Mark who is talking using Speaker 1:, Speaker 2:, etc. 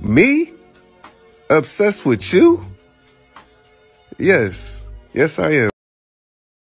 Speaker 1: Me? Obsessed with you? Yes. Yes, I am.